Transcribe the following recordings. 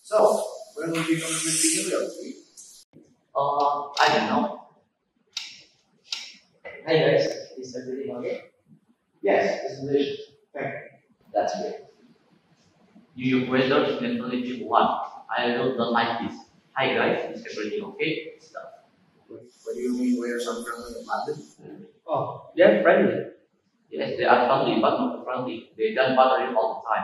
So, when will you come to New York? I don't know. Hi guys, is everything okay? Yes, it's delicious. Thank you. That's great. New York weather is definitely one. I really don't like this. Hi guys, is everything okay? Stuff. What do you mean we're some friendly in London? Oh, they're friendly. Yes, they are friendly, but not friendly. They don't bother you all the time.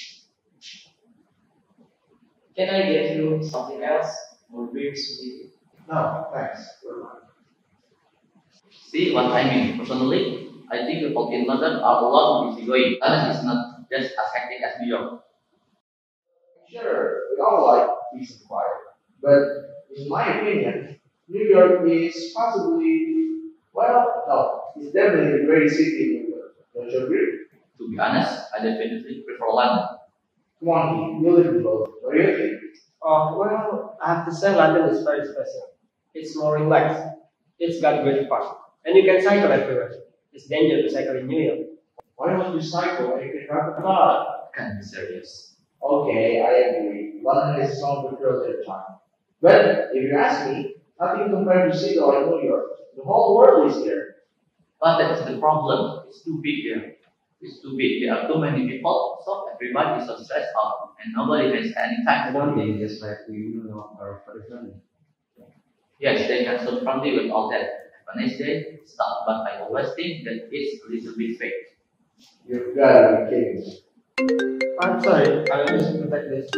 Can I get you something else? More beers, maybe? No, thanks. We're fine. See what I mean? Personally, I think people in London are a lot easygoing. London is not just as hectic as New York. Sure, we all like peace and quiet. But in my opinion, New York is possibly, well, no, it's definitely a great city in New York. Don't you agree? To be honest, I definitely prefer London. Come on, you live in both. What do you think? Well, I have to say London is very special. It's more relaxed. It's got great park. And you can cycle everywhere. It's dangerous to cycle in New York. Why don't you cycle when you can drive a car? Can't be serious. Okay, I agree. London is some of the earlier time. But if you ask me, nothing compared to city like New York. The whole world is there. But that's the problem. It's too big here. It's too big. There are too many people, so everybody is so stressed out, and nobody has any I time. don't think just like New York are very friendly. Yes, they can so friendly with all that. Have a nice day, stuff. But I always think that it's a little bit fake. You've got to be kidding me. I'm sorry, I'll use to protect this.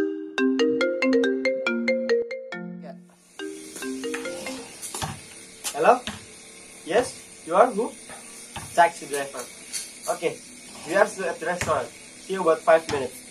Hello? Yes? You are who? Taxi driver. Okay. We are still at the restaurant. See you about 5 minutes.